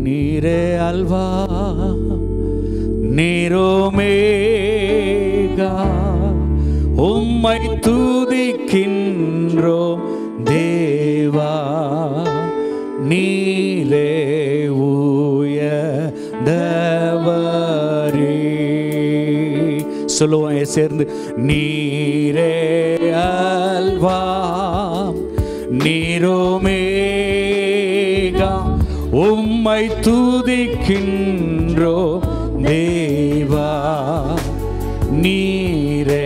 நீரே அல்வா நீரோமேகா, உம்மை துதிக்கின்றோம் தேவா. நீரே உயர்ந்தவரே. சொல்லுவோம் சேர்ந்து, நீரே அல்வா நீரோமேகா, உம்மை துதிக்கின்றோம் தேவா. நீரே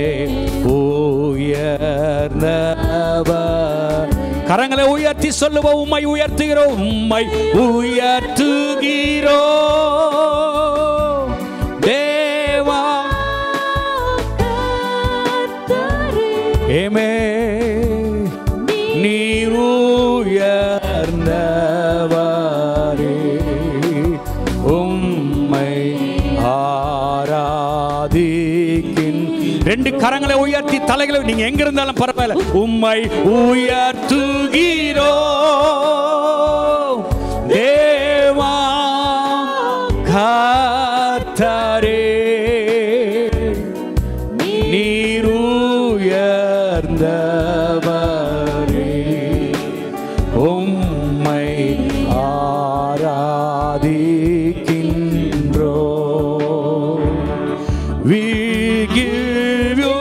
உயர்ந்தவர். கரங்களை உயர்த்தி சொல்லுவோம், உம்மை உயர்த்துகிறோம், உம்மை உயர்த்துகிறோம் தேவா. ஏமே நீர் உயர்ந்தவரே, உம்மை ஆராதிக்கின். ரெண்டு கரங்களை உயர்த்தி தலைகளை நீங்க எங்க இருந்தாலும் பரவாயில்ல, உம்மை உயர்த்துகிறோம் தேவா கர்த்தரே. நீர் உயர்ந்தவரே, உம்மை ஆராதிக்கின்றோம். We give you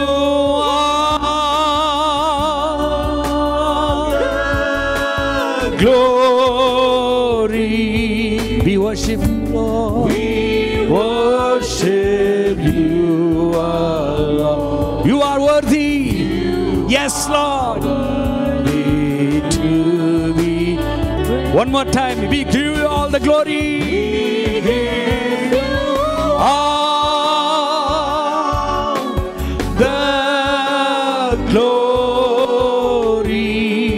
glory. We worship you, Lord. We worship you, Lord. You are worthy. Yes, Lord. To be. One more time. We give you all the glory. All the glory.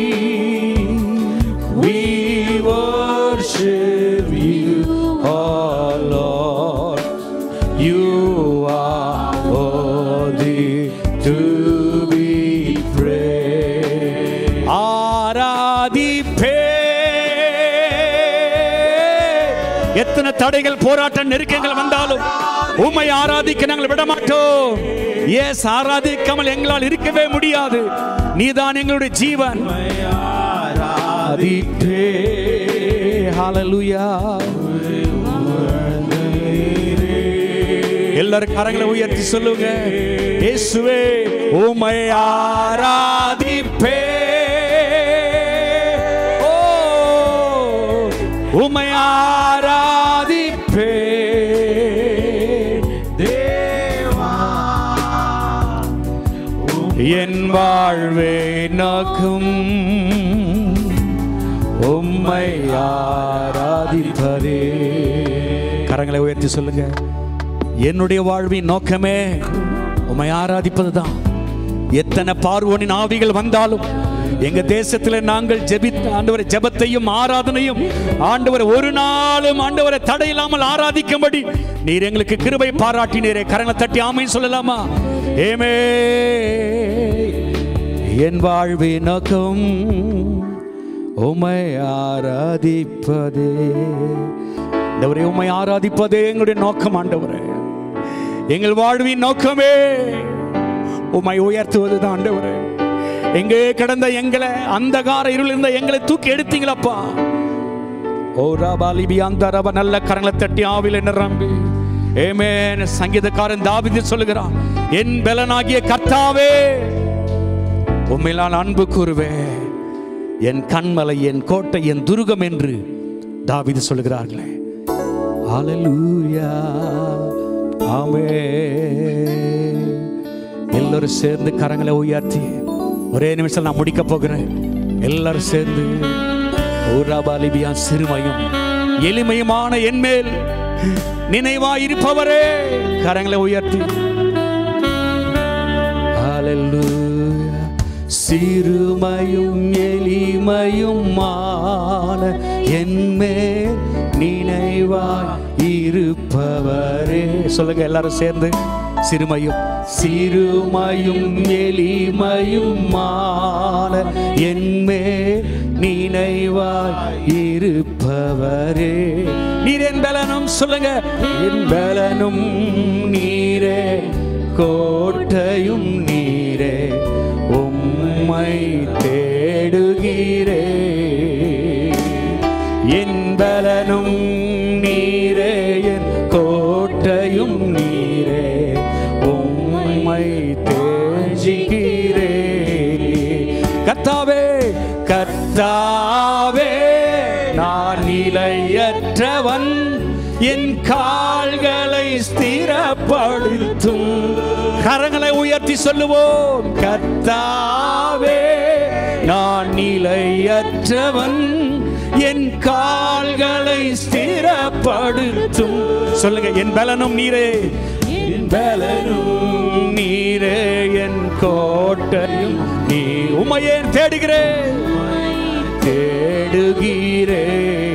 We worship you, oh Lord. You are worthy to be praised. ஆராதிப்பே. எத்தனை தடைகள், போராட்டம், நெருக்கங்கள் வந்தாலும் உம்மை ஆராதிக்க நாங்கள் விட மாட்டோம். எஸ், ஆராதிக்காமல் எங்களால் இருக்கவே முடியாது. நீதான் எங்களுடைய ஜீவன். ஆராதிப்பே. ஹல்லேலூயா. எல்லாரும் கரங்களை உயர்த்தி சொல்லுங்க, இயேசுவே உம்மை ஆராதிப்பே. ஓ, உம்மை ஆராதிப்பே தேவா. என் வாழ்வே நோக்கும் உம்மை ஆராதிப்பதே. கரங்களை உயர்த்தி சொல்லுங்க, என்னுடைய வாழ்வின் நோக்கமே உம்மை ஆராதிப்பதுதான். எத்தனை பார்வோனின் ஆவிகள் வந்தாலும் எங்க தேசத்தில் நாங்கள் ஜெபித்த ஆண்டவரை, ஜெபத்தையும் ஆராதனையும் ஆண்டவரை ஒரு நாளும் ஆண்டவரை தடையில்லாமல் ஆராதிக்கும்படி நீர் எங்களுக்கு கிருபை பாராட்டினீரே. கரங்களை தட்டி ஆமென் சொல்லலாமா? ஏமே. என் வாழ்வின் நோக்கம் உம்மை ஆராதிப்பதே. ஆண்டவரே, உம்மை ஆராதிப்பதே எங்களுடைய நோக்கம். ஆண்டவரே, எங்கள் வாழ்வின் நோக்கமே உம்மை உயர்த்துவதுதான். ஆண்டவரே, எங்கே கிடந்த எங்களை, அந்தகார இருள் இருந்த எங்களை தூக்கி எடுத்தீங்களப்பா. ஓ ராபாலிபி அந்த ரப. நல்ல கரங்களை தட்டி ஆவில நிரம்பி ஆமென். சங்கீதக்காரன் தாவீது சொல்லுகிறான், என் பலனாகிய கர்த்தாவே உம்மில் நான் அன்பு கூறுவேன், என் கண்மலை, என் கோட்டை, என் துருகம் என்று தாவீது சொல்லுகிறார்களே. ஹல்லேலூயா. ஆமென். எல்லாரும் சேர்ந்து கரங்களை உயர்த்தி ஒரே நிமிஷம் நான் முடிக்க போகிறேன். எல்லாரும் சேர்ந்து ஊராபாலிபியா. சிறுமையும் எளிமையுமான என்மேல் நினைவாயிருப்பவரே, கரங்களை உயர்த்தி ஹல்லேலூயா. சிறுமையும் எளிமையுமான என்மேல் நினைவாய் இருப்பவரே. சொல்லுங்க எல்லாரும் சேர்ந்து, சிறுமையும் எளிமையுமான என்மேல் நினைவாய் இருப்பவரே. நீர் என் பலனும், சொல்லுங்க, என் பலனும் நீரே, கோட்டையும் நீரே, உம்மை தேடுகிறே. என் பலனும் நீரே, என் கோட்டையும் நீரே, உம்மை தேடுகிறே. கர்த்தாவே, கர்த்தாவே, நான் நிலையற்றவன், என் கால்களை ஸ்திரப்படுத்தும். கரங்களை உயர்த்தி சொல்லுவோம். கர்த்தாவே, நான் நிலையற்றவன், என் கால்களை ஸ்திரப்படுத்தும். சொல்லுங்க, என் பலனும் நீரே, என் பலனும் நீரே, என் கோட்டையும் நீ. உம்மையே தேடுகிறேன், தேடுகிறே.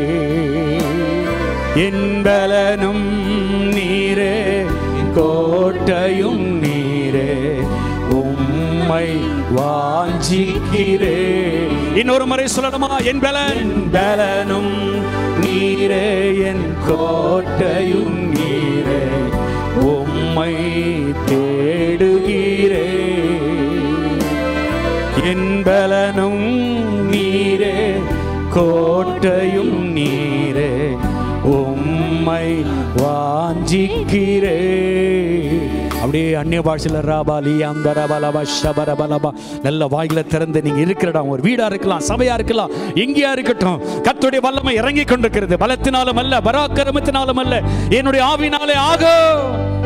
என் பலனும் நீரே, கோட்டையும் நீரே, உம்மை வாஞ்சிக்கிறே. இன்னொரு முறை சொல்லணுமா? என் பலனும் நீரே, என் கோட்டையும் நீரே, உம்மை தேடுகிறே. என் பலனும் நீரே, கோட்டையும் நீரே, உம்மை வாஞ்சிக்கிறே. அப்படியே அந்நிய பாஷையில் ராபாலி அந்த ரபலபா ஷபரபலபா நல்ல வாயில திறந்து நீங்க இருக்கிற இடம் ஒரு வீடா இருக்கலாம், சபையா இருக்கலாம், எங்கேயா இருக்கட்டும், கர்த்தருடைய வல்லமை இறங்கி கொண்டிருக்கிறது. பலத்தினாலும் அல்ல, பராக்கிரமத்தினாலும் அல்ல, என்னுடைய ஆவினாலே ஆகும்.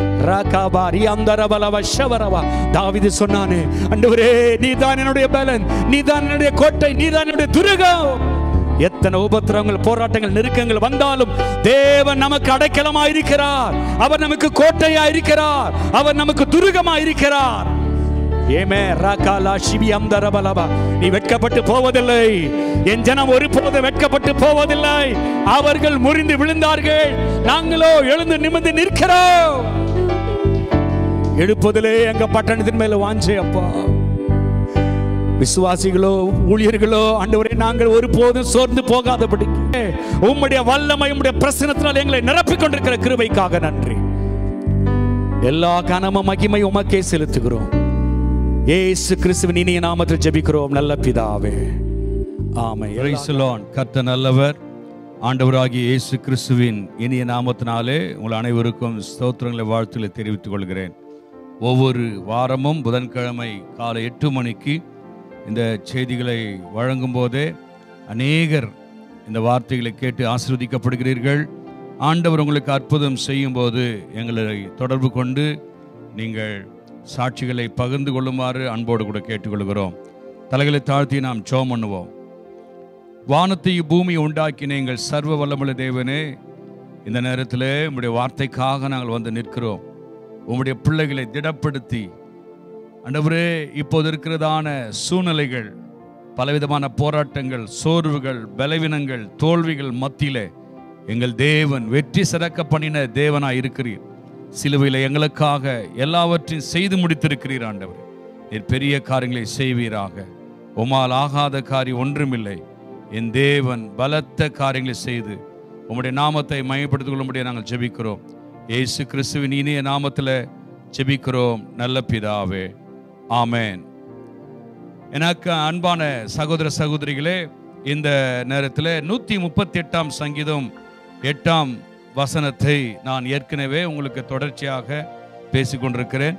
தாவீது சொன்னானே, ஆண்டவரே நீதான் என்னுடைய பலன், நீதான் என்னுடைய கோட்டை, நீதான் என்னுடைய துருகம். எத்தனை உபத்திரவங்கள், போராட்டங்கள், நெருக்கங்கள் வந்தாலும் தேவன் நமக்கு அடைக்கலமா இருக்கிறார். அவர் நமக்கு கோட்டையா இருக்கிறார். அவர் நமக்கு துருகமா இருக்கிறார். நீ வெட்கப்பட்டு போவதில்லை. என் ஜனம் ஒருபோது வெட்கப்பட்டு போவதில்லை. அவர்கள் முறிந்து விழுந்தார்கள், நாங்களோ எழுந்து நிமிர்ந்து நிற்கிறோம். எழுப்பதிலே எங்க பட்டணத்தின் மேல வாஞ்சே அப்பா. விசுவாசிகளோ ஊழியர்களோ ஆண்டவரே, நாங்கள் ஒருபோதும் சோர்ந்து போகாதபடி உம்முடைய வல்லமை, உம்முடைய பிரசன்னத்தினால் எங்களை நிரப்பிக் கொண்டிருக்கிற கிருபைக்காக நன்றி. எல்லா கனமும் மகிமை உமக்கே செலுத்துகிறோம். இயேசு கிறிஸ்துவின் இனிய நாமத்தில் ஜெபிக்கிறோம் நல்ல பிதாவே, ஆமென். Praise the Lord. கர்த்தர் நல்லவர். ஆண்டவராகிய இயேசு கிறிஸ்துவின் இனிய நாமத்தினாலே உங்கள் அனைவருக்கும் ஸ்தோத்திரங்களை, வாழ்த்துக்களை தெரிவித்துக் கொள்கிறேன். ஒவ்வொரு வாரமும் புதன்கிழமை காலை 8 மணிக்கு இந்த செய்திகளை வழங்கும் போதே அநேகர் இந்த வார்த்தைகளை கேட்டு ஆசீர்வதிக்கப்படுகிறீர்கள். ஆண்டவர் உங்களுக்கு அற்புதம் செய்யும் போது எங்களை தொடர்பு கொண்டு நீங்கள் சாட்சிகளை பகிர்ந்து கொள்ளுமாறு அன்போடு கூட கேட்டுக்கொள்கிறோம். தலைகளை தாழ்த்தி நாம் ஜெபம் பண்ணுவோம். வானத்தையும் பூமியை உண்டாக்கின எங்கள் சர்வ வல்லமுள்ள தேவனே, இந்த நேரத்தில் உம்முடைய வார்த்தைக்காக நாங்கள் வந்து நிற்கிறோம். உம்முடைய பிள்ளைகளை திடப்படுத்தி ஆண்டவரே, இப்போது இருக்கிறதான சூழ்நிலைகள், பலவிதமான போராட்டங்கள், சோர்வுகள், பலவீனங்கள், தோல்விகள் மத்தியிலே எங்கள் தேவன் வெற்றி சிறக்க பண்ணின தேவனாய் இருக்கிறீர். சிலுவையில் எங்களுக்காக எல்லாவற்றையும் செய்து முடித்திருக்கிறீர். ஆண்டவர், நீர் பெரிய காரியங்களை செய்வீராக. உம்மால் ஆகாத காரியம் ஒன்றுமில்லை. என் தேவன் பலத்த காரியங்களை செய்து உம்முடைய நாமத்தை மையப்படுத்திக் கொள்ளும்படியாக நாங்கள் ஜெபிக்கிறோம். இயேசு கிறிஸ்துவின் இனிய நாமத்தில் ஜெபிக்கிறோம் நல்ல பிதாவே, ஆமென். எனக்கு அன்பான சகோதர சகோதரிகளே, இந்த நேரத்தில் 138ஆம் சங்கீதம் 8ஆம் வசனத்தை நான் ஏற்கனவே உங்களுக்கு தொடர்ச்சியாக பேசிக்கொண்டிருக்கிறேன்.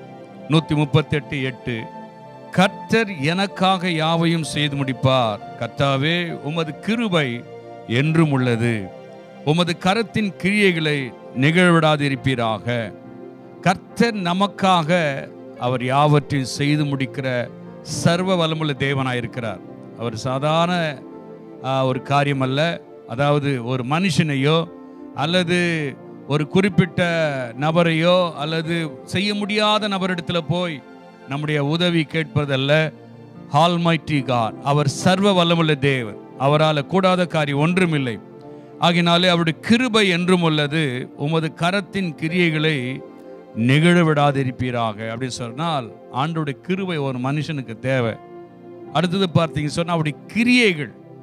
138:8, கர்த்தர் எனக்காக யாவையும் செய்து முடிப்பார். கர்த்தாவே, உமது கிருபை என்றும் உள்ளது. உமது கரத்தின் கிரியைகளை நிகழ்விடாதிருப்பீராக. கர்த்தர் நமக்காக அவர் யாவற்றையும் செய்து முடிக்கிற சர்வ வல்லமுள்ள தேவனாயிருக்கிறார். அவர் சாதாரண ஒரு காரியம் அல்ல. அதாவது ஒரு மனுஷனையோ அல்லது ஒரு குறிப்பிட்ட நபரையோ அல்லது செய்ய முடியாத நபரிடத்தில் போய் நம்முடைய உதவி கேட்பதல்ல. ஆல்மைட்டி காட், அவர் சர்வ வல்லமுள்ள தேவன். அவரால் கூடாத காரியம் ஒன்றுமில்லை. ஆகினாலே அவருடைய கிருபை என்றும் உள்ளது. உமது கரத்தின் கிரியைகளை நிகழவிடாதிருப்பீராக அப்படின்னு சொன்னால் ஆண்டோடைய கிருபை ஒரு மனுஷனுக்கு தேவை. அடுத்தது பார்த்தீங்க சொன்னால் அவருடைய கிரியைகள்,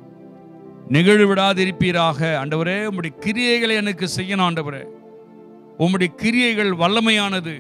நிகழ விடாதிருப்பீராக. ஆண்டவரே, உம்முடைய கிரியைகளை எனக்கு செய்யணும். ஆண்டவரே, உம்முடைய கிரியைகள் வல்லமையானது.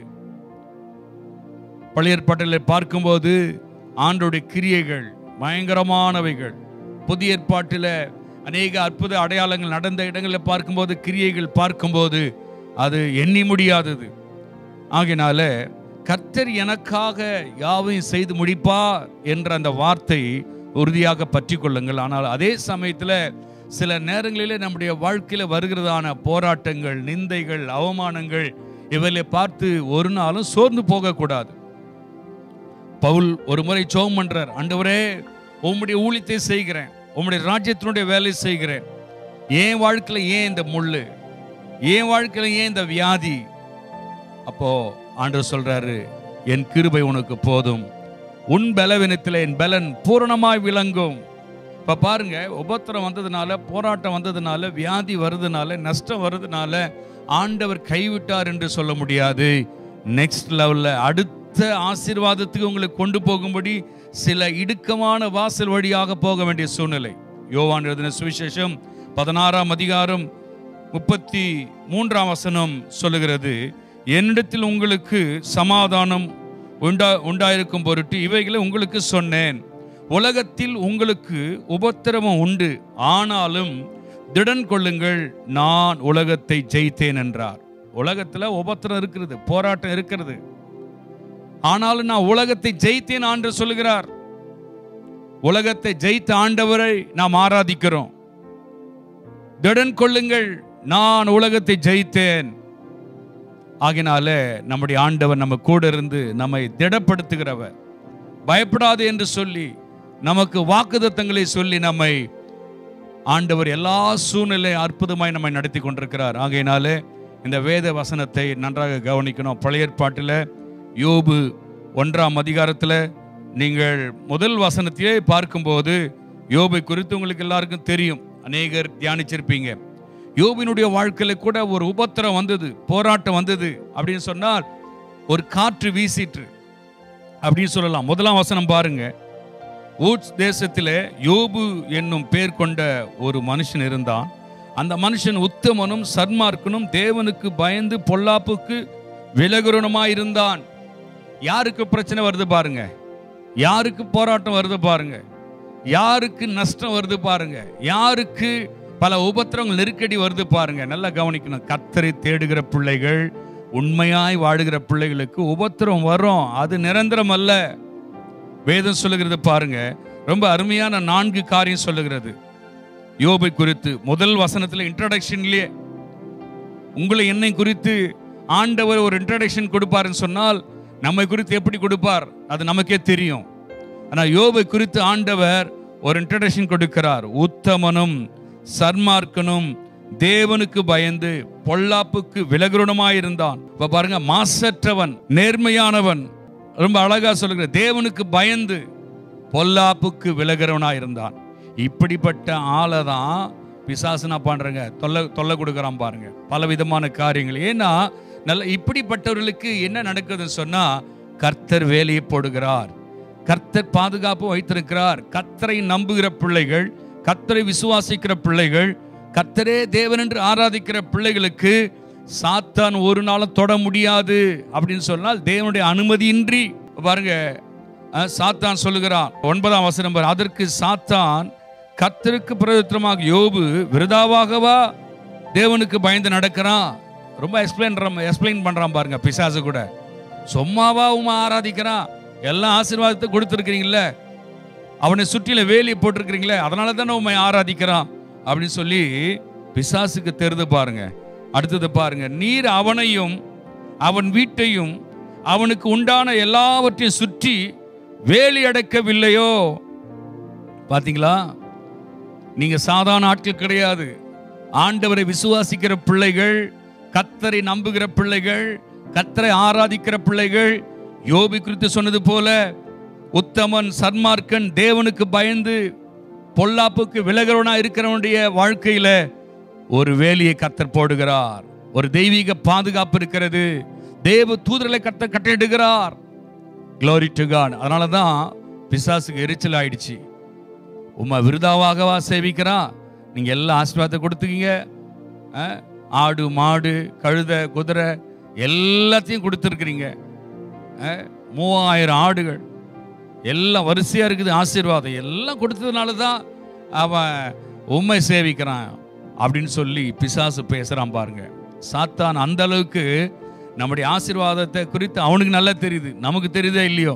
பழைய ஏற்பாட்டில் பார்க்கும்போது ஆண்டவருடைய கிரியைகள் பயங்கரமானவைகள். புதிய ஏற்பாட்டில் அநேக அற்புத அடையாளங்கள் நடந்த இடங்களில் பார்க்கும்போது, கிரியைகள் பார்க்கும்போது அது எண்ணி முடியாதது. ஆகினால கர்த்தர் எனக்காக யாவையும் செய்து முடிப்பார் என்ற அந்த வார்த்தை உறுதியாக பற்றி கொள்ளுங்கள். ஆனால் அதே சமயத்தில் சில நேரங்களிலே நம்முடைய வாழ்க்கையில் வருகிறதான போராட்டங்கள், நிந்தைகள், அவமானங்கள் இவர்களை பார்த்து ஒரு நாளும் சோர்ந்து போகக்கூடாது. பவுல் ஒரு முறை ஜெபம் பண்றார், ஆண்டவரே, உம்முடைய ஊழியத்தை செய்கிறேன், உம்முடைய ராஜ்யத்தினுடைய வேலை செய்கிறேன், என் வாழ்க்கையில் ஏன் இந்த முள்ளு, என் வாழ்க்கையில் ஏன் இந்த வியாதி? அப்போ ஆண்டவர் சொல்றாரு, என் கிருபை உனக்கு போதும், உன் பலவீனத்தில் என் பலன் பூரணமாய் விளங்கும். இப்ப பாருங்க, உபத்திரம் வந்ததுனால, போராட்டம் வந்ததுனால, வியாதி வருதுனால, நஷ்டம் வருதுனால ஆண்டவர் கைவிட்டார் என்று சொல்ல முடியாது. நெக்ஸ்ட் லெவல்ல அடுத்த ஆசீர்வாதத்துக்கு உங்களை கொண்டு போகும்படி சில இடுக்கமான வாசல் வழியாக போக வேண்டிய சூழ்நிலை. யோவான் எழுதின சுவிசேஷம் 16ஆம் அதிகாரம் 33ஆம் வசனம் சொல்லுகிறது, என்னிடத்தில் உங்களுக்கு சமாதானம் உண்டாயிருக்கும் பொருட்டு இவைகளை உங்களுக்கு சொன்னேன். உலகத்தில் உங்களுக்கு உபத்திரவம் உண்டு, ஆனாலும் திடன் கொள்ளுங்கள், நான் உலகத்தை ஜெயித்தேன் என்றார். உலகத்துல உபத்திரம் இருக்கிறது, போராட்டம் இருக்கிறது, ஆனாலும் நான் உலகத்தை ஜெயித்தேன் என்று சொல்லுகிறார். உலகத்தை ஜெயித்த ஆண்டவரை நாம் ஆராதிக்கிறோம். திடன் கொள்ளுங்கள், நான் உலகத்தை ஜெயித்தேன். ஆகினால நம்முடைய ஆண்டவர் நம்ம கூட இருந்து நம்மை திடப்படுத்துகிறவர். பயப்படாது என்று சொல்லி நமக்கு வாக்குத்தத்தங்களை சொல்லி நம்மை ஆண்டவர் எல்லா சூழ்நிலை அற்புதமாய் நம்மை நடத்தி கொண்டிருக்கிறார். ஆகையினாலே இந்த வேத வசனத்தை நன்றாக கவனிக்கணும். பழைய ஏற்பாட்டில் யோபு 1ஆம் அதிகாரத்தில் நீங்கள் முதல் வசனத்தையே பார்க்கும்போது யோபை குறித்து உங்களுக்கு எல்லாருக்கும் தெரியும், அநேகர் தியானிச்சிருப்பீங்க. யோபினுடைய வாழ்க்கையில கூட ஒரு உபத்திரம் வந்தது, போராட்டம் வந்தது அப்படின்னு சொன்னால் ஒரு காற்று வீசிற்று அப்படின்னு சொல்லலாம். முதலாம் வசனம் பாருங்க, ஊட்ஸ் தேசத்திலே யோபு என்னும் பேர் கொண்ட ஒரு மனுஷன் இருந்தான். அந்த மனுஷன் உத்தமனும் சன்மார்க்கனும் தேவனுக்கு பயந்து பொல்லாப்புக்கு விலகுறனுமாயிருந்தான். யாருக்கு பிரச்சனை வருது பாருங்க, யாருக்கு போராட்டம் வருது பாருங்க, யாருக்கு நஷ்டம் வருது பாருங்க, யாருக்கு பல உபத்திரங்கள் நெருக்கடி வருது பாருங்க. நல்லா கவனிக்கணும். கர்த்தரை தேடுகிற பிள்ளைகள், உண்மையாய் வாழுகிற பிள்ளைகளுக்கு உபத்திரம் வரும், அது நிரந்தரம் அல்ல. வேதம் சொல்லுகிறது பாருங்க, ரொம்ப அருமையான 4 காரியம் சொல்லுகிறது யோபை குறித்து. முதல் வசனத்துல இன்ட்ரோடக்ஷன்லயே உங்களை என்னை குறித்து ஆண்டவர் ஒரு இன்ட்ரோடக்ஷன் கொடுப்பாருன்னு சொன்னால் நம்மை குறித்து எப்படி கொடுப்பார் அது நமக்கே தெரியும். ஆனா யோபை குறித்து ஆண்டவர் ஒரு இன்ட்ரோடக்ஷன் கொடுக்கிறார். உத்தமனும் சன்மார்க்கனும் தேவனுக்கு பயந்து பொல்லாப்புக்கு விலகுறனுமாயிருந்தான். இப்ப பாருங்க, மாசற்றவன், நேர்மையானவன், ரொம்ப அழகா சொல்லுகிற, தேவனுக்கு பயந்து பொல்லாப்புக்கு விலகுறவனாயிருந்தான். இப்படிப்பட்ட ஆளை தான் பிசாசுனா பண்றங்க, தொல்லை கொடுக்கறான் பாருங்க, பல விதமான காரியங்கள். ஏன்னா நல்ல இப்படிப்பட்டவர்களுக்கு என்ன நடக்குதுன்னு சொன்னா, கர்த்தர் வேலையை போடுகிறார், கர்த்தர் பாதுகாப்பு வைத்திருக்கிறார். கர்த்தரை நம்புகிற பிள்ளைகள், கர்த்தரை விசுவாசிக்கிற பிள்ளைகள், கர்த்தரே தேவன் என்று ஆராதிக்கிற பிள்ளைகளுக்கு சாத்தான் ஒரு நாளும் தொட முடியாது அப்படின்னு சொன்னால் தேவனுடைய அனுமதியின்றி. பாருங்க, சாத்தான் சொல்லுகிறான் 9ஆம் வசனம், அதற்கு சாத்தான் கர்த்தருக்கு பிரதியுத்தரமாக, யோபு விருதாவாகவா தேவனுக்கு பயந்து நடக்கிறான்? ரொம்ப எக்ஸ்பிளைன் பண்றான் பாருங்க பிசாசு கூட. சும்மாவா உமா ஆராதிக்கிறான்? எல்லா ஆசீர்வாதத்தை கொடுத்துருக்கிறீங்களே, அவனை சுற்றில வேலி போட்டிருக்கிறீங்களே, அதனால தானே உண்மை ஆராதிக்கிறான் அப்படின்னு சொல்லி பிசாசுக்கு தெரிந்து பாருங்க. அடுத்தது பாருங்க, நீர் அவனையும் அவன் வீட்டையும் அவனுக்கு உண்டான எல்லாவற்றையும் சுற்றி வேலி அடைக்கவில்லையோ? பாத்தீங்களா, நீங்க சாதாரண ஆட்கள் கிடையாது. ஆண்டவரை விசுவாசிக்கிற பிள்ளைகள், கர்த்தரை நம்புகிற பிள்ளைகள், கர்த்தரை ஆராதிக்கிற பிள்ளைகள். யோபு குறித்து சொன்னது போல உத்தமன், சன்மார்க்கன், தேவனுக்கு பயந்து பொல்லாப்புக்கு விலகுறவனா இருக்கிறவனுடைய வாழ்க்கையில ஒரு வேலியை கர்த்தர் போடுகிறார். ஒரு தெய்வீக பாதுகாப்பு இருக்கிறது. தேவ தூதர்களை கர்த்தர் கட்டளையிடுகிறார். Glory to God. அதனாலதான் பிசாசுக்கு எரிச்சல் ஆயிடுச்சு. உம்மை விருதாவாகவா சேவிக்கிறா? நீங்கள் எல்லா ஆசீர்வாதத்தை கொடுத்துக்கீங்க. ஆடு மாடு கழுதை குதிரை எல்லாத்தையும் கொடுத்துருக்குறீங்க. 3000 ஆடுகள் எல்லாம் வரிசையாக இருக்குது. ஆசீர்வாதம் எல்லாம் கொடுத்ததுனால தான் அவன் உண்மை சேவிக்கிறான் அப்படின்னு சொல்லி பிசாசு பேசுகிறான் பாருங்க. சாத்தான் அந்த அளவுக்கு நம்முடைய ஆசீர்வாதத்தை குறித்து அவனுக்கு நல்லா தெரியுது, நமக்கு தெரியுதே இல்லையோ.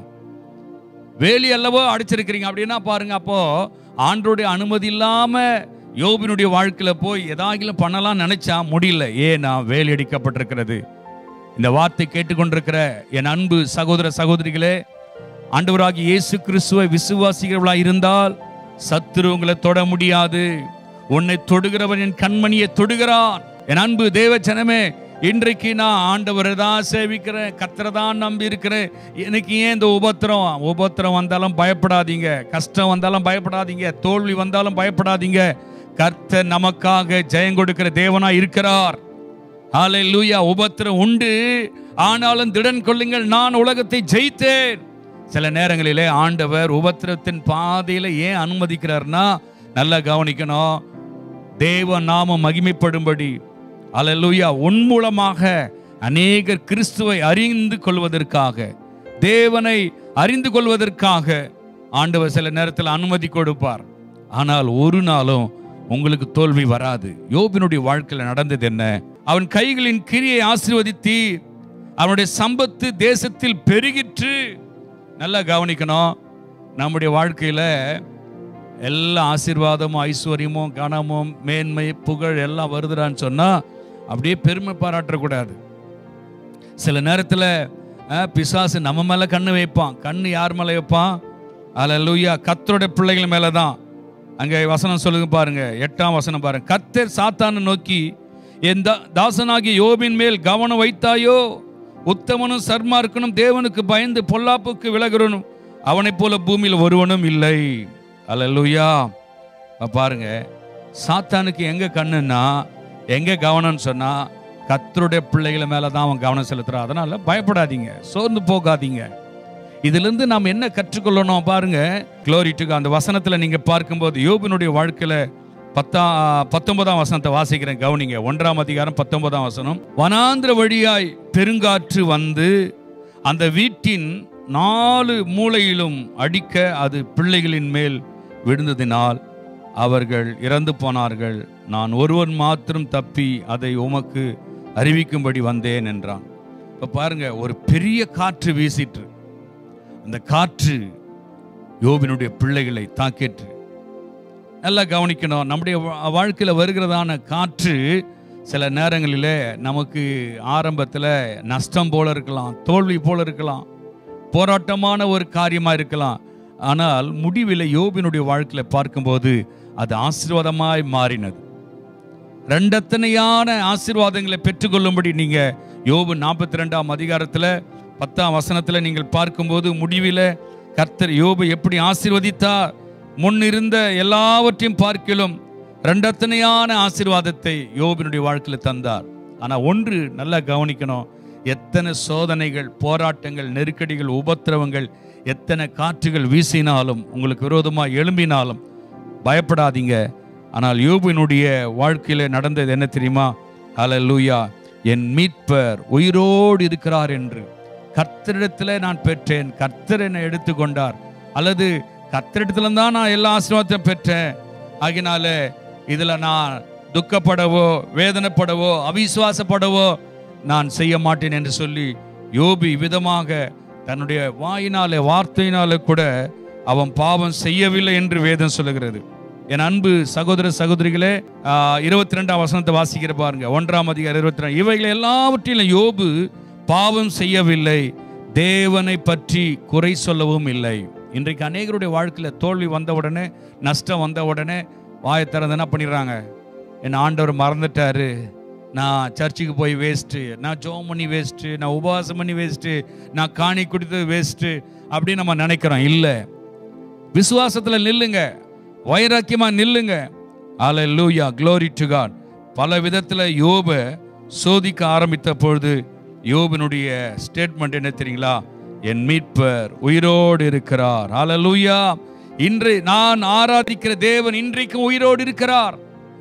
வேலி அல்லவோ அடிச்சிருக்கிறீங்க அப்படின்னா பாருங்க, அப்போ ஆண்டவருடைய அனுமதி இல்லாம யோபினுடைய வாழ்க்கையில போய் ஏதாகிலும் பண்ணலாம் நினைச்சா முடியல. ஏன்னா வேலி அடிக்கப்பட்டிருக்கிறது. இந்த வார்த்தை கேட்டுக்கொண்டிருக்கிற என் அன்பு சகோதர சகோதரிகளே, ஆண்டவராகிய இயேசு கிறிஸ்துவை விசுவாசிக்கிறவர்களா இருந்தால் சத்துரு உங்களை தொட முடியாது. உன்னை தொடுகிறவன் என் கண்மணியை தொடுகிறான். என் அன்பு தேவ ஜனமே, இன்றைக்கு நான் ஆண்டவரை தான் சேவிக்கிறேன், கர்த்தரை தான் நம்பி இருக்கிறேன். எனக்கு ஏன் இந்த உபத்திரம் வந்தாலும் பயப்படாதீங்க, கஷ்டம் வந்தாலும் பயப்படாதீங்க, தோல்வி வந்தாலும் பயப்படாதீங்க. கர்த்தர் நமக்காக ஜெயம் கொடுக்கிற தேவனா இருக்கிறார். ஹல்லேலூயா. உபத்திரம் உண்டு, ஆனாலும் திடன் கொள்ளுங்கள், நான் உலகத்தை ஜெயித்தேன். சில நேரங்களிலே ஆண்டவர் உபத்திரத்தின் பாதையில ஏன் அனுமதிக்கிறார்னா, நல்லா கவனிக்கணும், தேவ நாமம் மகிமைப்படும்படி. ஹல்லேலூயா. உன் மூலமாக அநேகர் கிறிஸ்துவை அறிந்து கொள்வதற்காக, தேவனை அறிந்து கொள்வதற்காக ஆண்டவர் சில நேரத்தில் அனுமதி கொடுப்பார். ஆனால் ஒரு நாளும் உங்களுக்கு தோல்வி வராது. யோபினுடைய வாழ்க்கையில் நடந்தது என்ன? அவன் கைகளின் கிரியை ஆசீர்வதித்து அவனுடைய சம்பத்து தேசத்தில் பெருகிற்று. நல்லா கவனிக்கணும், நம்முடைய வாழ்க்கையில எல்லா ஆசீர்வாதமும் ஐஸ்வர்யமும் கனமும் மேன்மை புகழ் எல்லாம் வருதுறான்னு சொன்னா அப்படியே பெருமை பாராட்டக்கூடாது. சில நேரத்தில் பிசாசு நம்ம மேல கண்ணு வைப்பான். கண்ணு யார் மேல வைப்பான்? ஹல்லேலூயா, கர்த்தருடைய பிள்ளைகள் மேலதான். அங்கே வசனம் சொல்லுங்க பாருங்க, 8ஆம் வசனம் பாருங்க. கர்த்தர் சாத்தானை நோக்கி, என் தாசனாகிய யோபின் மேல் கவனம் வைத்தாயோ? உத்தமனும் சர்மார்க்கனும் தேவனுக்கு பயந்து பொல்லாப்புக்கு விலகிறனும் அவனைப் போல பூமியில் ஒருவனும் இல்லை. ஹல்லேலூயா. பாருங்க, சாத்தானுக்கு எங்க கண்ணுன்னா, எங்க கவனம்னு சொன்னா கர்த்தருடைய பிள்ளைகளை மேலதான் அவன் கவனம் செலுத்துறான். அதனால பயப்படாதீங்க, சோர்ந்து போகாதீங்க. இதுல இருந்து நாம் என்ன கற்றுக்கொள்ளணும் பாருங்க. Glory to God. அந்த வசனத்துல நீங்க பார்க்கும்போது யோபினுடைய வாழ்க்கையில 19ஆம் வசனத்தை வாசிக்கிறேன், கவனிங்க. 1ஆம் அதிகாரம் 19ஆம் வசனம். வனாந்திர வழியாய் பெருங்காற்று வந்து அந்த வீட்டின் 4 மூலையிலும் அடிக்க அது பிள்ளைகளின் மேல் விழுந்ததினால் அவர்கள் இறந்து போனார்கள். நான் ஒருவன் மாத்திரம் தப்பி அதை உமக்கு அறிவிக்கும்படி வந்தேன் என்றான். இப்ப பாருங்க, ஒரு பெரிய காற்று வீசிற்று. அந்த காற்று யோபினுடைய பிள்ளைகளை தாக்கிற்று. நல்லா கவனிக்கணும், நம்முடைய வாழ்க்கையில் வருகிறதான காற்று சில நேரங்களில் நமக்கு ஆரம்பத்தில் நஷ்டம் போல இருக்கலாம், தோல்வி போல இருக்கலாம், போராட்டமான ஒரு காரியமாக இருக்கலாம். ஆனால் முடிவில் யோபினுடைய வாழ்க்கையில் பார்க்கும்போது அது ஆசீர்வாதமாய் மாறினது. ரெண்டத்தனையான ஆசீர்வாதங்களை பெற்றுக்கொள்ளும்படி நீங்க யோபு 42ஆம் அதிகாரத்தில் 10ஆம் வசனத்தில் நீங்கள் பார்க்கும்போது முடிவில் கர்த்தர் யோபு எப்படி ஆசீர்வதித்தார். முன்னிருந்த எல்லாவற்றையும் பார்க்கிலும் ரெண்டத்தனையான ஆசீர்வாதத்தை யோபினுடைய வாழ்க்கையில் தந்தார். ஆனால் ஒன்று நல்லா கவனிக்கணும், எத்தனை சோதனைகள், போராட்டங்கள், நெருக்கடிகள், உபத்திரவங்கள், எத்தனை காற்றுகள் வீசினாலும், உங்களுக்கு விரோதமாக எழும்பினாலும் பயப்படாதீங்க. ஆனால் யோபினுடைய வாழ்க்கையில் நடந்தது என்ன தெரியுமா? ஹல்லேலூயா. என் மீட்பர் உயிரோடு இருக்கிறார் என்று கர்த்தரிடத்தில் நான் பெற்றேன், கர்த்தர் என்னை எடுத்துக்கொண்டார், அல்லது கர்த்தரிடத்துல தான் நான் எல்லா ஆசீர்வாதத்தையும் பெற்றேன். ஆகினால இதில் நான் துக்கப்படவோ வேதனைப்படவோ அவிசுவாசப்படவோ நான் செய்ய மாட்டேன் என்று சொல்லி யோபு விதமாக தன்னுடைய வாயினாலே வார்த்தையினாலே கூட அவன் பாவம் செய்யவில்லை என்று வேதம் சொல்லுகிறது. என் அன்பு சகோதர சகோதரிகளே, 22ஆம் வசனத்தை வாசிக்கிற பாருங்க. 1ஆம் அதிகாரம் 22. இவைகள் எல்லாவற்றிலும் யோபு பாவம் செய்யவில்லை, தேவனை பற்றி குறை சொல்லவும் இல்லை. இன்றைக்கு அநேகருடைய வாழ்க்கையில் தோல்வி வந்த உடனே, நஷ்டம் வந்த உடனே வாயை திறந்து என்ன பண்ணிடுறாங்க? என் ஆண்டவர் மறந்துட்டாரு, நான் சர்ச்சுக்கு போய் வேஸ்ட்டு, நான் ஜெபம் பண்ணி வேஸ்ட்டு, நான் உபவாசம் பண்ணி வேஸ்ட்டு, நான் காணி குடித்தது வேஸ்ட்டு அப்படின்னு நம்ம நினைக்கிறோம். இல்லை, விசுவாசத்தில் நில்லுங்க, வைராக்கியமா நில்லுங்க. ஹல்லேலூயா, glory to God. பல விதத்தில் யோபை சோதிக்க ஆரம்பித்த பொழுது யோபினுடைய ஸ்டேட்மெண்ட் என்ன தெரியுங்களா? என் மீட்பர் உயிரோடு இருக்கிறார். ஹல்லேலூயா. இன்று நான் ஆராதிக்கிற தேவன் இன்றைக்கும் உயிரோடு இருக்கிறார்.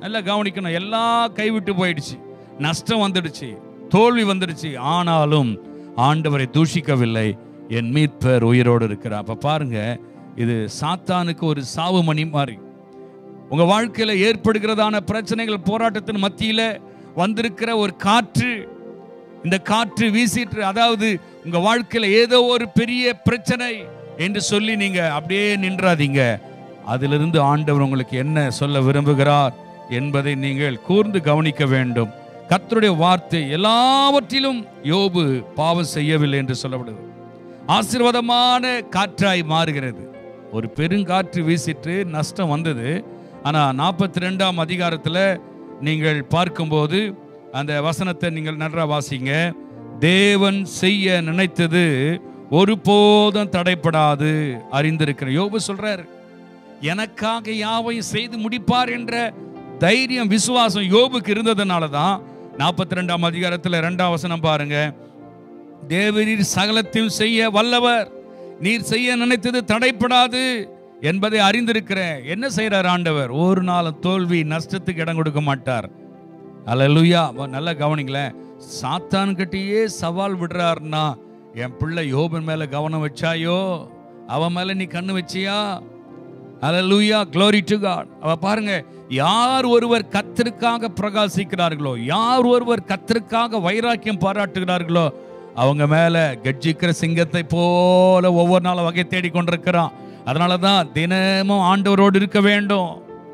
நல்லா கவனிக்கணும். எல்லாம் கைவிட்டு போயிடுச்சு, நஷ்டம் வந்துடுச்சு, தோல்வி வந்துடுச்சு. ஆனாலும் ஆண்டவரை தூஷிக்கவில்லை. என் மீட்பர் உயிரோடு இருக்கிறார். அப்ப பாருங்க, இது சாத்தானுக்கு ஒரு சாவு மணி மாதிரி. உங்க வாழ்க்கையில ஏற்படுகிறதான பிரச்சனைகள், போராட்டத்தின் மத்தியில வந்திருக்கிற ஒரு காற்று. இந்த காற்று வீசிட்டு, அதாவது உங்க வாழ்க்கையில ஏதோ ஒரு பெரிய பிரச்சனை என்று சொல்லி நீங்க அப்படியே நின்றாதீங்க. அதிலிருந்து ஆண்டவர் உங்களுக்கு என்ன சொல்ல விரும்புகிறார் என்பதை நீங்கள் கூர்ந்து கவனிக்க வேண்டும். கர்த்தருடைய வார்த்தை எல்லாவற்றிலும் யோபு பாவம் செய்யவில்லை என்று சொல்லப்படுது. ஆசீர்வாதமான காற்றாய் மாறுகிறது. ஒரு பெருங்காற்று வீசிட்டு நஷ்டம் வந்தது. ஆனா 42ஆம் அதிகாரத்துல நீங்கள் பார்க்கும்போது அந்த வசனத்தை நீங்கள் நன்றா வாசிங்க. தேவன் செய்ய நினைத்தது ஒருபோதும் தடைப்படாது அறிந்திருக்கிற யோபு சொல்றாரு, எனக்காக யாவையும் செய்து முடிப்பார் என்ற தைரியம், விசுவாசம் யோபுக்கு இருந்ததுனால தான் 42ஆம் அதிகாரத்தில் 2ஆம் வசனம் பாருங்க. தேவரீர் சகலத்தையும் செய்ய வல்லவர், நீர் செய்ய நினைத்தது தடைப்படாது என்பதை அறிந்திருக்கிறேன். என்ன செய்யறார் ஆண்டவர்? ஒரு நாள் தோல்வி நஷ்டத்துக்கு இடம் கொடுக்க மாட்டார். அல்லேலூயா. நல்லா கவனிங்களேன். சாத்தான்கிட்டயே சவால் விடுறாருன்னா, என் பிள்ளை யோபன் மேல கவனம் வச்சாயோ, அவன் மேல நீ கண்ணு வச்சியா? அல்லேலூயா, glory to God. அவ பாருங்க, யார் ஒருவர் கர்த்தருக்காக பிரகாசிக்கிறார்களோ, யார் ஒருவர் கர்த்தருக்காக வைராக்கியம் பாராட்டுகிறார்களோ, அவங்க மேல கர்ஜிக்கிற சிங்கத்தை போல ஒவ்வொரு நாளும் வகை தேடி கொண்டிருக்கிறான். அதனாலதான் தினமும் ஆண்டவரோடு இருக்க வேண்டும்.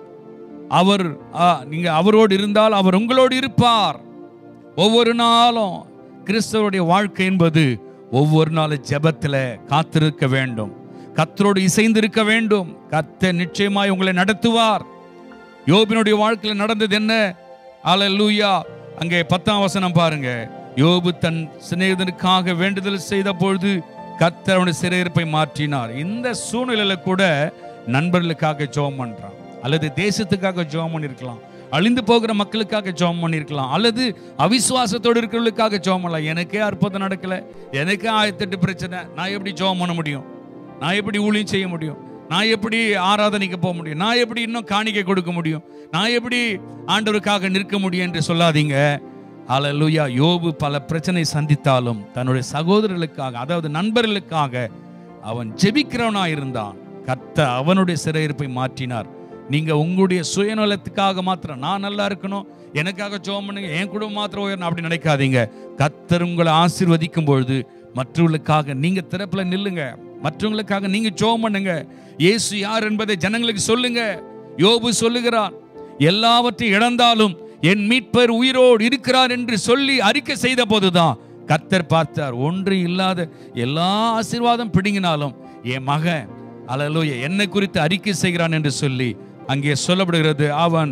அவர் நீங்க அவரோடு இருந்தால் அவர் உங்களோடு இருப்பார். ஒவ்வொரு நாளும் கிறிஸ்தவருடைய வாழ்க்கை என்பது ஒவ்வொரு நாளும் ஜெபத்துல காத்திருக்க வேண்டும், கர்த்தரோடு இசைந்திருக்க வேண்டும். கர்த்தர் நிச்சயமாய் உங்களை நடத்துவார். யோபினுடைய வாழ்க்கையில் நடந்தது என்ன? அல்லேலூயா. அங்கே 10ஆம் வசனம் பாருங்க. யோபு தன் சிநேகிதனுக்காக வேண்டுதல் செய்த பொழுது கர்த்தர் அவனுடைய சிறையிருப்பை மாற்றினார். இந்த சூழ்நிலையில கூட நண்பர்களுக்காக ஜெபம் பண்றான், அல்லது தேசத்துக்காக ஜெபம் பண்ணிருக்கலாம், அழிந்து போகிற மக்களுக்காக ஜெபம் பண்ணிருக்கலாம், அல்லது அவிசுவாசத்தோடு இருக்கிறவர்களுக்காக ஜெபம் பண்ணலாம். எனக்கே அற்புதம் நடக்கல, எனக்கே 1008 பிரச்சனை, நான் எப்படி ஜெபம் பண்ண முடியும்? நான் எப்படி ஊழியம் செய்ய முடியும்? நான் எப்படி ஆராதனைக்கு போக முடியும்? நான் எப்படி இன்னும் காணிக்கை கொடுக்க முடியும்? நான் எப்படி ஆண்டவருக்காக நிற்க முடியும் என்று சொல்லாதீங்க. அல்லேலூயா. யோபு பல பிரச்சனை சந்தித்தாலும் தன்னுடைய சகோதரர்களுக்காக, அதாவது நண்பர்களுக்காக அவன் ஜெபிக்கிறவனா இருந்தான். கர்த்தர் அவனுடைய சிறையிருப்பை மாற்றினார். நீங்க உங்களுடைய சுயநலத்துக்காக மாத்திரம் நான் நல்லா இருக்கணும், எனக்காக ஜெபம் பண்ணுங்க, என் குடும்பம் மாத்திரம் உயரணும் அப்படி நினைக்காதீங்க. கர்த்தர் உங்களை ஆசீர்வதிக்கும் பொழுது மற்றவர்களுக்காக நீங்க திறப்புல நில்லுங்க, மற்றவங்களுக்காக நீங்க ஜெபம் பண்ணுங்க. இயேசு யார் என்பதை ஜனங்களுக்கு சொல்லுங்க. யோபு சொல்லுகிறான், எல்லாவற்றையும் இழந்தாலும் என் மீட்பர் உயிரோடு இருக்கிறார் என்று சொல்லி அறிக்கை செய்த போதுதான் கர்த்தர் பார்த்தார். ஒன்று இல்லாத எல்லா ஆசீர்வாதம் பிடுங்கினாலும் என் மகன் அல்லேலூயா என்னை குறித்து அறிக்கை செய்கிறான் என்று சொல்லி அங்கே சொல்லப்படுகிறது. அவன்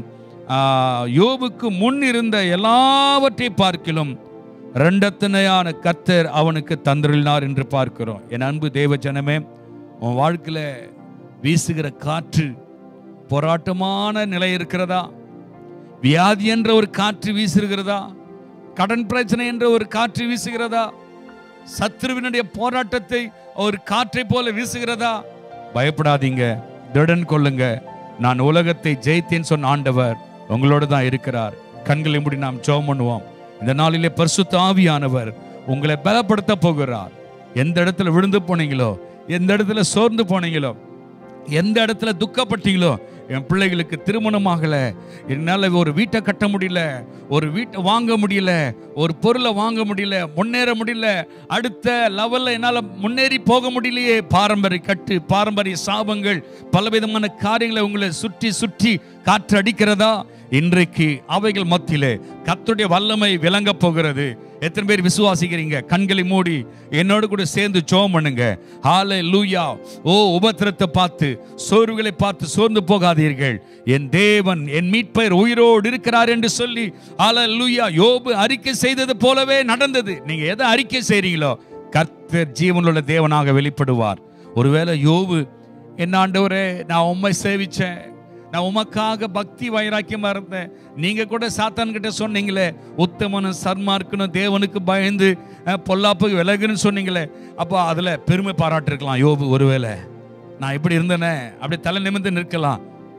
யோபுக்கு முன் இருந்த எல்லாவற்றை பார்க்கிலும் இரண்டத்தனையான கர்த்தர் அவனுக்கு தந்தருளினார் என்று பார்க்கிறோம். என் அன்பு தேவ ஜனமே, உன் வாழ்க்கையில வீசுகிற காற்று போராட்டமான நிலை இருக்கிறதா? வியாதி என்ற ஒரு காற்று வீசுகிறதா? கடன் பிரச்சனை என்ற ஒரு காற்று வீசுகிறதா? சத்துருவினுடைய போராட்டத்தை ஒரு காற்றை போல வீசுகிறதா? பயப்படாதீங்க, திடன் கொள்ளுங்க. நான் உலகத்தை ஜெயித்தேன் சொன்ன ஆண்டவர் உங்களோட தான் இருக்கிறார். கண்களை மூடி நாம் ஜெபம் பண்ணுவோம். இந்த நாளிலே பரிசுத்த ஆவியானவர் உங்களை பலப்படுத்த போகிறார். எந்த இடத்துல விழுந்து போனீங்களோ, எந்த இடத்துல சோர்ந்து போனீங்களோ, எந்த இடத்துல துக்கப்பட்டீங்களோ, என் பிள்ளைகளுக்கு திருமணமாகல, என்னால் ஒரு வீட்டை கட்ட முடியல, ஒரு வீட்டை வாங்க முடியல, ஒரு பொருளை வாங்க முடியல, முன்னேற முடியல, அடுத்த லெவல்ல என்னால் முன்னேறி போக முடியலையே, பாரம்பரிய கட்டு, பாரம்பரிய சாபங்கள், பலவிதமான காரியங்களை உங்களை சுற்றி சுற்றி காற்று அடிக்கிறதா? இன்றைக்கு அவைகள் மத்தியிலே கர்த்தருடைய வல்லமை விளங்க போகிறது. எத்தனை பேர் விசுவாசிக்கிறீங்க? கண்களை மூடி என்னோடு கூட சேர்ந்து ஜெபம் பண்ணுங்க. ஹல்லேலூயா. ஓ, உபத்திரத்தை பார்த்து, சோர்வுகளை பார்த்து சோர்ந்து போகாதீர்கள். என் தேவன், என் மீட்பர் உயிரோடு இருக்கிறார் என்று சொல்லி ஹல்லேலூயா யோபு அறிக்கை செய்தது போலவே நடந்தது. நீங்க எதை அறிக்கை செய்றீங்களோ கர்த்தர் ஜீவனுள்ள தேவனாக வெளிப்படுவார். ஒருவேளை யோபு, என்ன ஆண்டவரே, நான் உம்மை சேவிச்சேன், நான் உமக்காக பக்தி வைராக்கியமா இருந்தேன், நீங்க கூட சாத்தான் கிட்ட சொன்னீங்களே உத்தமனும் சன்மார்க்கனும் தேவனுக்கு பயந்து பொல்லாப்புக்கு விலகுன்னு சொன்னீங்களே, அப்போ அதுல பெருமை பாராட்டிருக்கலாம் யோபு. ஒருவேளை நான் இப்படி இருந்தேனே அப்படி தலை நிமிர்ந்து நிற்கலாம்.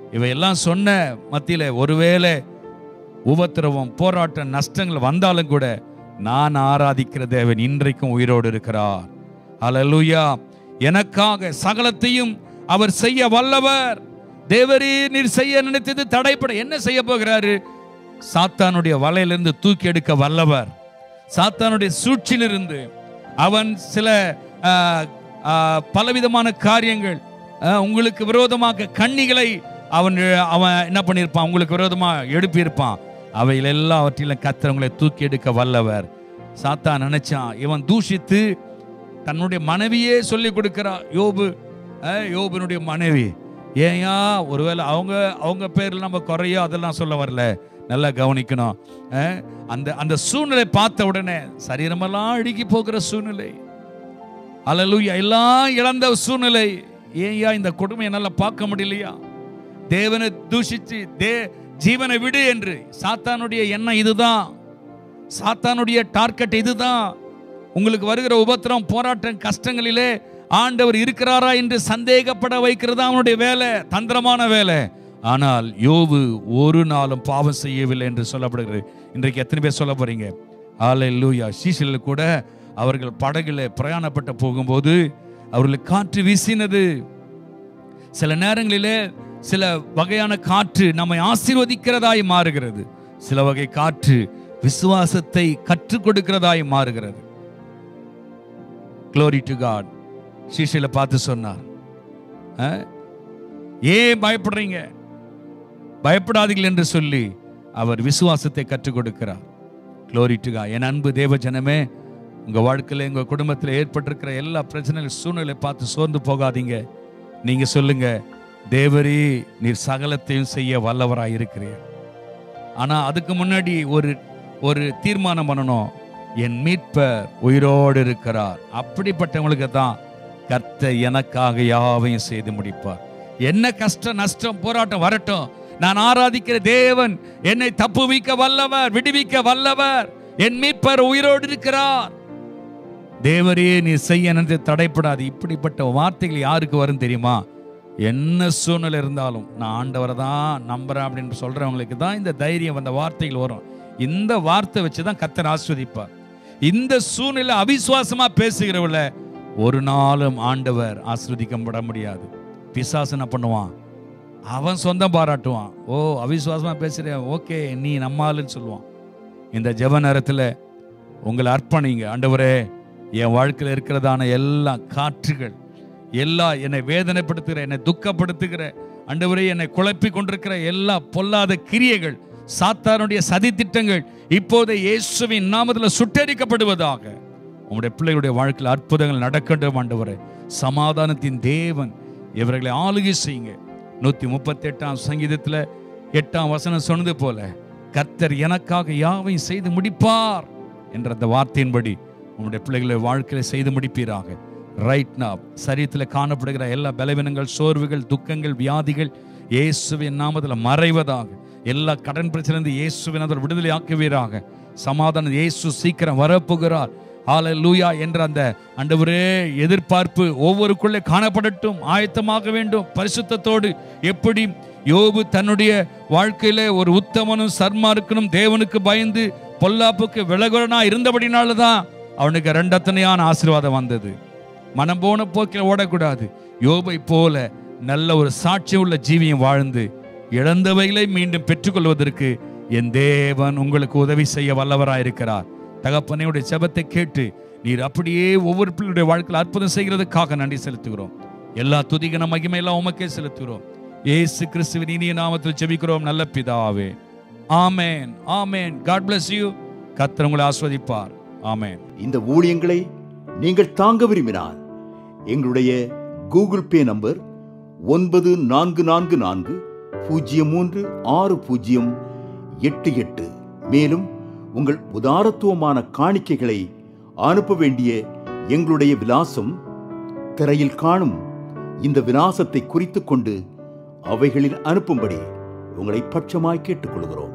இவையெல்லாம் சொன்ன மத்தியில ஒருவேளை உபத்திரவம், போராட்டம், நஷ்டங்கள் வந்தாலும் கூட நான் ஆராதிக்கிற தேவன் இன்றைக்கும் உயிரோடு இருக்கிறார். அல்லேலூயா. எனக்காக சகலத்தையும் அவர் செய்ய வல்லவர். தேவரே, நீர் செய்ய நினைத்தது தடைப்பட என்ன செய்ய போகிறாரு? சாத்தானுடைய வலையிலிருந்து தூக்கி எடுக்க வல்லவர். சாத்தானுடைய சூழ்ச்சியிலிருந்து அவன் சில பலவிதமான காரியங்கள், உங்களுக்கு விரோதமாக கண்ணிகளை அவன் என்ன பண்ணியிருப்பான், உங்களுக்கு விரோதமாக எழுப்பியிருப்பான். அவையில் எல்லாவற்றிலும் கர்த்தர் உங்களை தூக்கி எடுக்க வல்லவர். சாத்தான் நினைச்சான், இவன் தூஷித்து தன்னுடைய மனைவியே சொல்லி கொடுக்கிறா. யோபுனுடைய மனைவி. ஏயா, ஒருவேளை அவங்க பேர்ல நம்ம குறையோ அதெல்லாம் சொல்ல வரல, நல்லா கவனிக்கணும். அந்த சூழ்நிலை பார்த்த உடனே சரீரமெல்லாம் அழுகி போகிற சூழ்நிலை, அல்லேலூயா, எல்லாம் இழந்த சூழ்நிலை. ஏயா இந்த கொடுமையை நல்லா பார்க்க முடியலையா? தேவனை தூஷிச்சு ஜீவனை விடு என்று சாத்தானுடைய எண்ணம் இதுதான். சாத்தானுடைய டார்கெட் இதுதான். உங்களுக்கு வருகிற உபத்திரம், போராட்டம், கஷ்டங்களிலே ஆண்டவர் இருக்கிறாரா என்று சந்தேகப்பட வைக்கிறதா அவனுடைய வேலை, தந்திரமான வேலை. ஆனால் யோபு ஒரு நாளும் பாவம் செய்யவில்லை என்று சொல்லப்படுகிறது. இன்றைக்கு எத்தனை பேர் சொல்ல போறீங்க? அல்லேலூயா. சீஷர்கள் கூட அவர்கள் படகுல பிரயாணப்பட்டு போகும்போது அவர்களுக்கு காற்று வீசினது. சில நேரங்களிலே சில வகையான காற்று நம்மை ஆசீர்வதிக்கிறதாய் மாறுகிறது. சில வகை காற்று விசுவாசத்தை கற்றுக் கொடுக்கிறதாய் மாறுகிறது. Glory to God. சீஷர்களை பார்த்து சொன்னார், ஏன் பயப்படுறீங்க? பயப்படாதீர்கள் என்று சொல்லி அவர் விசுவாசத்தை கற்றுக் கொடுக்கிறார். Glory to God. என் அன்பு தேவ ஜனமே, உங்க வாழ்க்கையில, உங்க குடும்பத்தில் ஏற்பட்டிருக்கிற எல்லா பிரச்சனைகள், சூழ்நிலை பார்த்து சோர்ந்து போகாதீங்க. நீங்க சொல்லுங்க, தேவரே, நீர் சகலத்தையும் செய்ய வல்லவராய் இருக்கிறீர். ஆனா அதுக்கு முன்னாடி ஒரு தீர்மானம் பண்ணணும். என் மீட்பர் உயிரோடு இருக்கிறார். அப்படிப்பட்டவங்களுக்கு தான் கர்த்தர் எனக்காக யாவையும் செய்து முடிப்பார். என்ன கஷ்டம், நஷ்டம், போராட்டம் வரட்டும், நான் ஆராதிக்கிற தேவன் என்னை தப்புவிக்க வல்லவர், விடுவிக்க வல்லவர். என் மீட்பர் உயிரோடு இருக்கிறார். தேவரே, நீ செய்ய நினைத்து தடைப்படாது. இப்படிப்பட்ட வார்த்தைகள் யாருக்கு வரும் தெரியுமா? என்ன சூழ்நிலை இருந்தாலும் நான் ஆண்டவரை தான் நம்புறேன் அப்படின்னு சொல்றவங்களுக்கு தான் இந்த தைரியம், அந்த வார்த்தைகள் வரும். இந்த வார்த்தை வச்சுதான் கர்த்தர் ஆசீர்வதிப்பார். இந்த சூழ்நிலை அவிசுவாசமா பேசுகிறவள ஒரு நாளும் ஆண்டவர் ஆசீர்வதிக்கப்பட முடியாது. பிசாசு என்ன பண்ணுவான்? அவன் சொந்தம் பாராட்டுவான். ஓ, அவிசுவாசமா பேசுற, ஓகே, நீ நம்மாலுன்னு சொல்லுவான். இந்த ஜெப நேரத்தில் உங்களை அர்ப்பணிங்க. ஆண்டவரே, என் வாழ்க்கையில் இருக்கிறதான எல்லா காற்றுகள், எல்லா என்னை வேதனைப்படுத்துகிற, என்னை துக்கப்படுத்துகிற, ஆண்டவரே என்னை குழப்பி கொண்டிருக்கிற எல்லா பொல்லாத கிரியைகள், சாத்தானுடைய சதி திட்டங்கள் இப்போது இயேசுவின் நாமத்தில் சுட்டெரிக்கப்படுவதாக. உங்களுடைய பிள்ளைகளுடைய வாழ்க்கையில் அற்புதங்கள் நடக்கட்டும். ஆண்டவரே, சமாதானத்தின் தேவன் இவர்களை ஆளுகை செய்யுங்க. 138ஆம் சங்கீதத்தில் 8ஆம் வசனம் சொன்னது போல, கர்த்தர் எனக்காக யாவையும் செய்து முடிப்பார் என்ற அந்த வார்த்தையின்படி உங்களுடைய பிள்ளைகளை வாழ்க்கையில செய்து முடிப்பீராக. ரைட் நாவ் சரீரத்தில் காணப்படுகிற எல்லா பலவீனங்கள், சோர்வுகள், துக்கங்கள், வியாதிகள் இயேசுவின் நாமத்தில் மறைவதாக. எல்லா கடன் பிரச்சனை இயேசுவின் நாமத்தில் விடுதலை ஆக்குவீராக. சமாதானம், இயேசு சீக்கிரம் வரப்போகிறார். ஹல்லேலூயா என்ற அந்த ஆண்டவரே எதிர்பார்ப்பு ஒவ்வொருக்குள்ளே காணப்படட்டும். ஆயத்தமாக வேண்டும் பரிசுத்தத்தோடு. எப்படி யோபு தன்னுடைய வாழ்க்கையில ஒரு உத்தமனும் சன்மார்க்கனும் தேவனுக்கு பயந்து பொல்லாப்புக்கு விலகுறனா இருந்தபடினால்தான் அவனுக்கு இரண்டத்தனையான ஆசீர்வாதம் வந்தது. மனம் போன போக்கில் ஓடக்கூடாது. யோபை போல நல்ல ஒரு சாட்சி உள்ள ஜீவியம் வாழ்ந்து இழந்தவைகளை மீண்டும் பெற்றுக்கொள்வதற்கு என் தேவன் உங்களுக்கு உதவி செய்ய வல்லவராயிருக்கிறார். தகப்பனையுடைய ஜெபத்தை கேட்டு நீர் அப்படியே ஒவ்வொரு பிள்ளையுடைய வாழ்க்கையில் அற்புதம் செய்கிறதுக்காக நன்றி செலுத்துகிறோம். எல்லா துதிகன மகிமை எல்லாம் உமக்கே செலுத்துகிறோம். இயேசு கிறிஸ்துவின் இனிய நாமத்தில் ஜெபிக்கிறோம் நல்ல பிதாவே. ஆமென், ஆமென். God bless you. கர்த்தர் உங்களை ஆசீர்வதிப்பார். ஆமென். இந்த ஊழியங்களை நீங்கள் தாங்க விரும்பினால் எங்களுடைய கூகுள் பே நம்பர் 9440036088. மேலும் உங்கள் உதாரத்துவமான காணிக்கைகளை அனுப்ப வேண்டிய எங்களுடைய விலாசம் திரையில் காணும் இந்த விலாசத்தை குறித்துக் கொண்டு அவைகளில் அனுப்பும்படி உங்களை பட்சமாய் கேட்டுக்கொள்கிறோம்.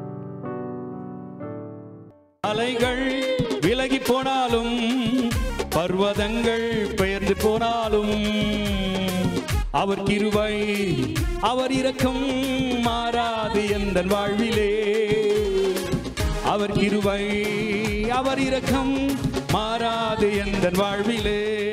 அலைகள் விலகி போனாலும், பர்வதங்கள் பெயர்ந்து போனாலும், அவர் கிருபை அவர் இரக்கம் மாறாது எந்தன் வாழ்விலே. அவர் கிருபை அவர் இரக்கம் மாறாது எந்தன் வாழ்விலே.